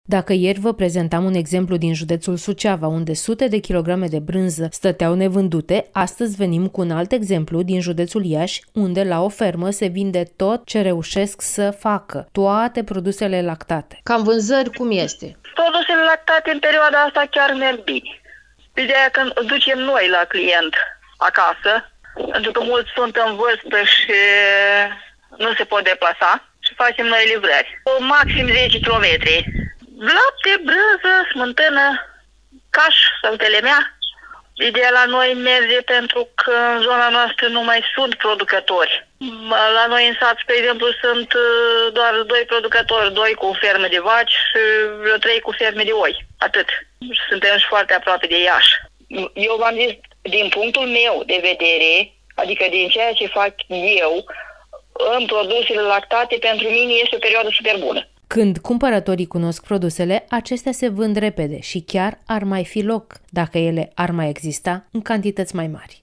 Dacă ieri vă prezentam un exemplu din județul Suceava, unde sute de kilograme de brânză stăteau nevândute, astăzi venim cu un alt exemplu din județul Iași, unde la o fermă se vinde tot ce reușesc să facă, toate produsele lactate. Cam vânzări cum este? Produsele lactate în perioada asta chiar merg bine. Ideea când ducem noi la client acasă, pentru că mulți sunt în vârstă și nu se pot deplasa, și facem noi livrări. Maxim 10 km. Lapte, brânză, smântână, caș sau telemea. Ideea la noi merge pentru că în zona noastră nu mai sunt producători. La noi în sat, spre exemplu, sunt doar 2 producători, 2 cu ferme de vaci și 3 cu ferme de oi. Atât. Suntem și foarte aproape de Iași. Eu v-am zis, din punctul meu de vedere, adică din ceea ce fac eu, în produsele lactate, pentru mine este o perioadă super bună. Când cumpărătorii cunosc produsele, acestea se vând repede și chiar ar mai fi loc dacă ele ar mai exista în cantități mai mari.